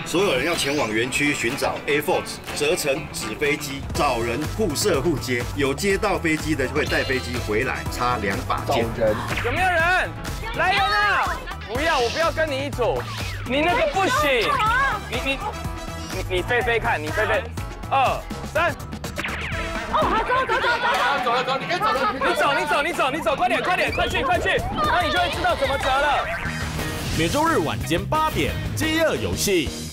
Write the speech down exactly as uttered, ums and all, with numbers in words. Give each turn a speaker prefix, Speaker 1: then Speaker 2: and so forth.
Speaker 1: 所有人要前往园区寻找 A Force 折成纸飞机，找人互射互接，有接到飞机的会带飞机回来，插两把剑。
Speaker 2: 人
Speaker 3: 有没有人？来人啊！不要，我不要跟你一组，你那个不行，你你你你飞飞看，你飞飞，二三。
Speaker 4: 哦，好，走走走走
Speaker 2: 走了走，你可以走了。
Speaker 3: 你走，你走，你走，你走，快点，快点，快去，快去，那你就会知道怎么折了。
Speaker 5: 每周日晚间八点，饥饿游戏。